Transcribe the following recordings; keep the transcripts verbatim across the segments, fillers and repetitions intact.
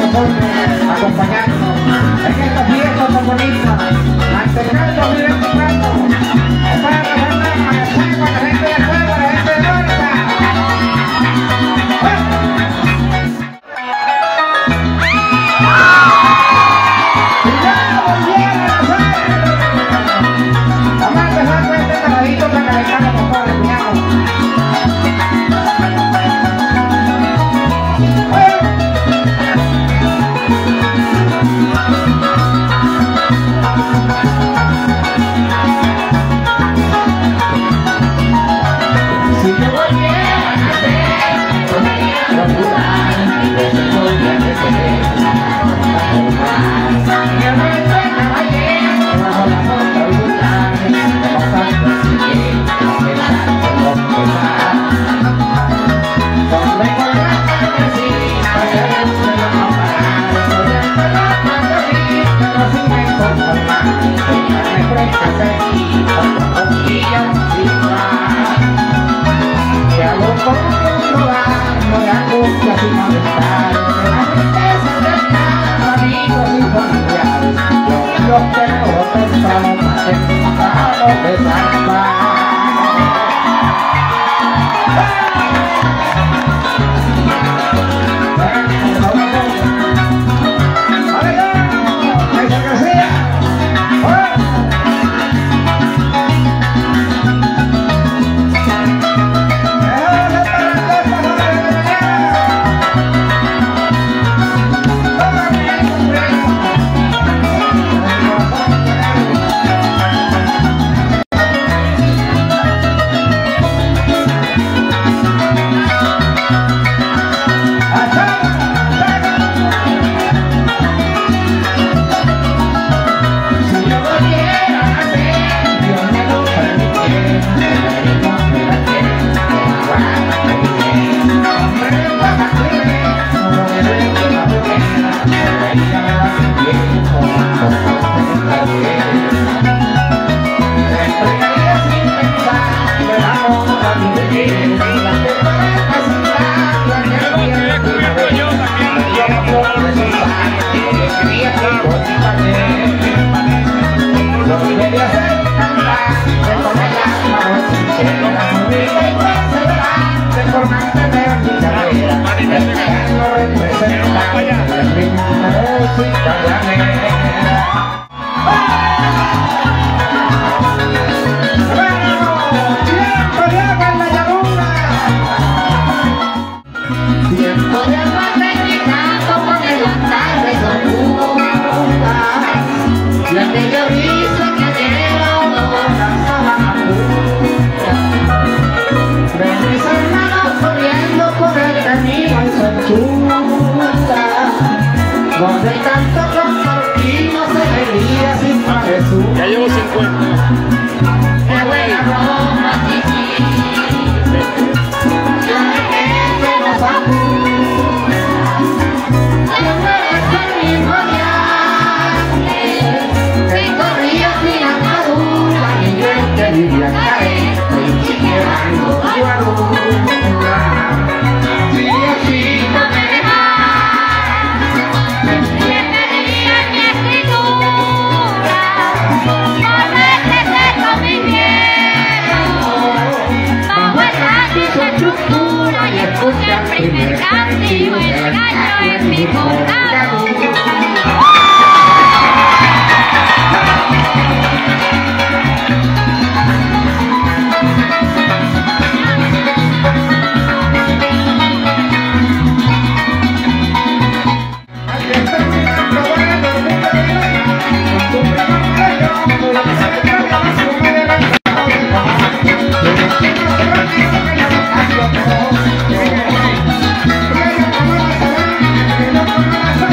nosotros, acompañándonos en esta fiesta tan bonita, mantenimiento dos mil veinticuatro, para representar a la gente de Puebla, la gente de Norte. Y ya volvieron a hacer. Vamos a empezar con este caladito para calentar los motores, cuñado. Ya llevo cincuenta. Qué buena broma, la gente nos apura. Yo me estoy mismo viaje, que corría sin atadura, y yo que vivía en careta y chiqueando su arruga. Si Diosito me deja, me enseñaría mi escritura. Y escucha el primer cantillo, el gallo en mi corazón. Vamos a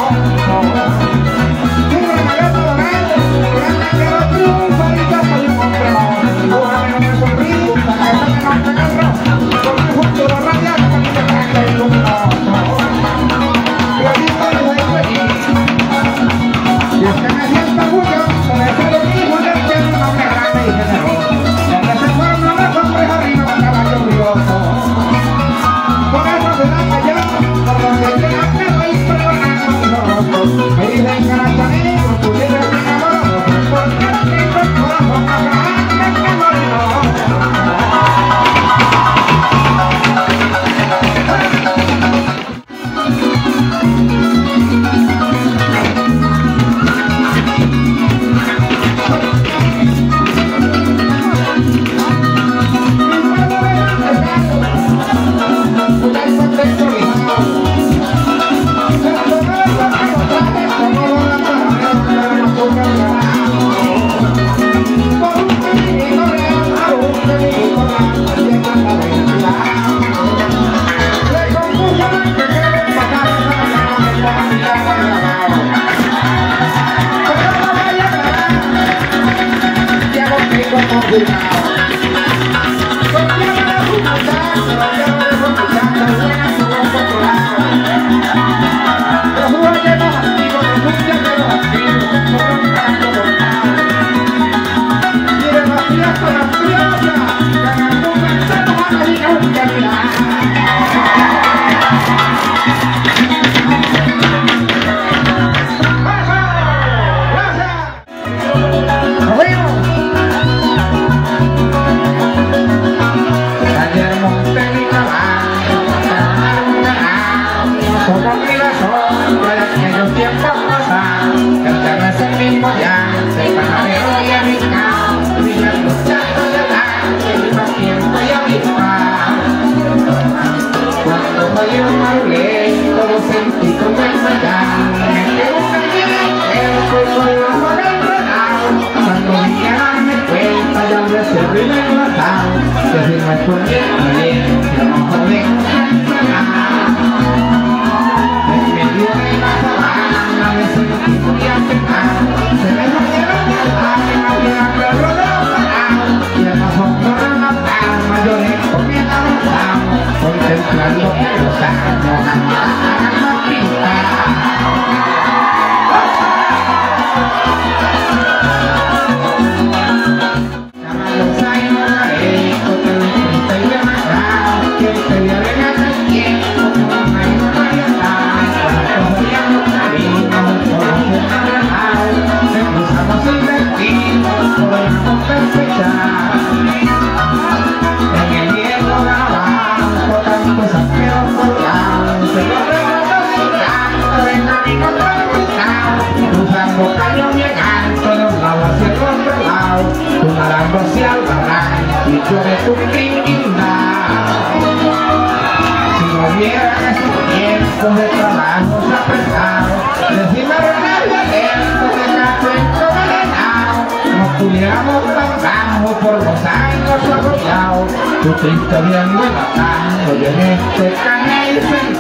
Tu triste bien relatando y en este canal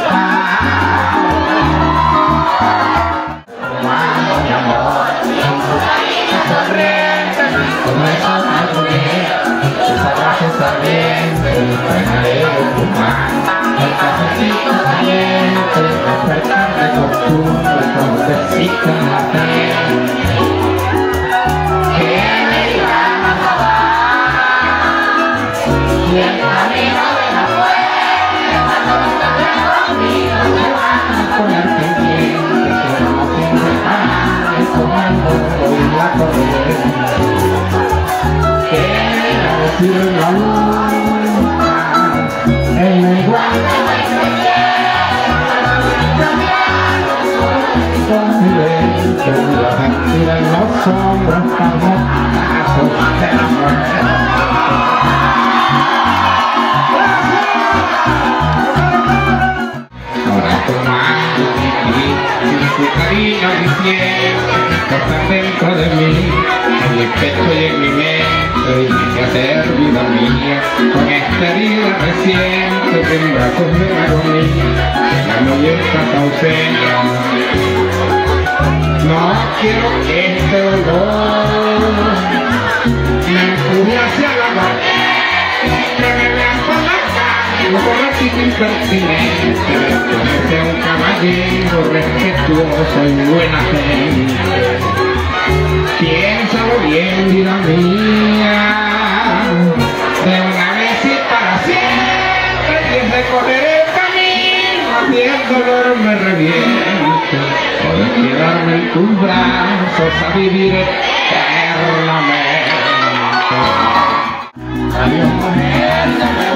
sentado. Tomando mi amor, tu sonrisa, tu beso al poner, tus abrazos ardientes, frenaré de tu mano, el cafecito caliente, despertar de costumbre, con un besito en la piel. Y el camino de la puerta, conmigo se van a poner pendientes, que no tiene pan, como el mundo y la corriente. Quiero decir la luna, el lenguaje con silencio, la mentira en los hombros, como pasos de la muerte. Tu cariño y mi piel están dentro de mí, en mi pecho y en mi mente, y me hacer vida mía, con esta herida reciente, en brazos de la agonía, la muñeca causeña. quiero que este dolor me empuje hacia la mar, que me vean por la calle, un borrachito impertinente, que sea un caballero respetuoso y buena gente. Piénsalo bien, vida mía, de una vez y para siempre, y es recorrer el camino, y el dolor me reviente, poder quedarme en tus brazos a vivir eternamente. Adiós, mujer, ya me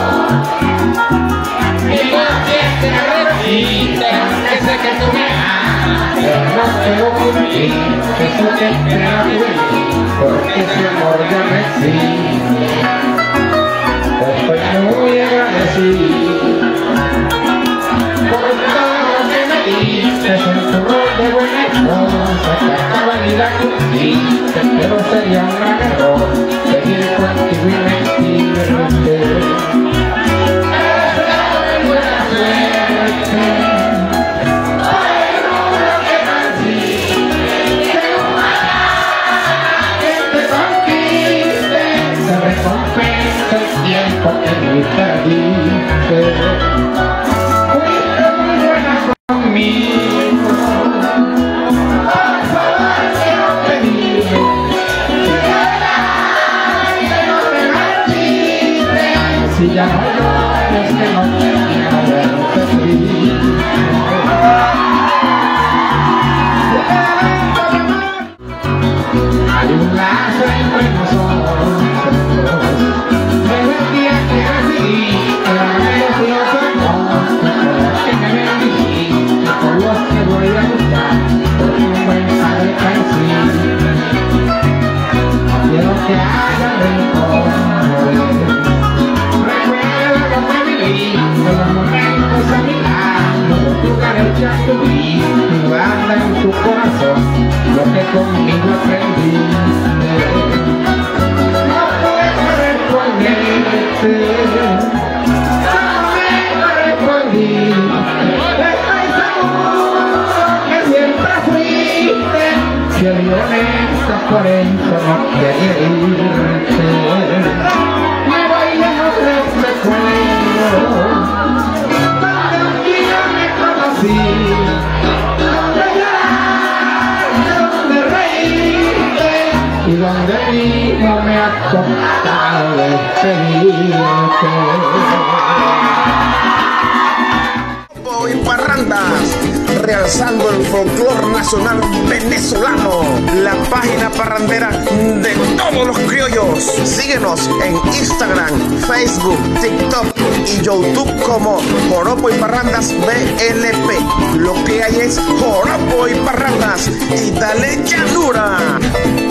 voy, y no sientes repite, que sé que tú me amas, pero no puedo cumplir, eso que espera de mí, porque ese amor ya me exige. Estoy muy agradecido por todo lo que me diste, en tu rol de buena esposa, que hasta la vida cumpliste, pero sería un gran error seguir contigo y mentirte. Espero de buena suerte, pero lo que nací, que ojalá que te conquiste, se recompensa el tiempo que me perdiste. Fuiste muy buena conmigo, por favor quiero pedirte que no te marchites, si ya no llores, que no te quiero verte triste. Hay un lazo entre nosotros, desde el día que nací, que los amores, que me bendijiste, por los que voy a luchar, porque un buen padre cansí. Quiero que haya rencores, recuerda lo que viví, de los momentos a mi lado, tu carencia tuviste, tu banda en tu corazón, lo que conmigo aprendiste. No puedo responderte, no me respondiste, estoy seguro que siempre fuiste fiel y honesta, por eso no quería irte. Me voy lejos de este recuerdo, donde un día me conocí, donde lloraste, donde reíste, y donde mismo me ha costado despedirte. Y parrandas, realzando el folclor nacional venezolano, la página parrandera de todos los criollos. Síguenos en Instagram, Facebook, TikTok y YouTube como Joropo y Parrandas B L P. Lo que hay es Joropo y Parrandas, y dale llanura.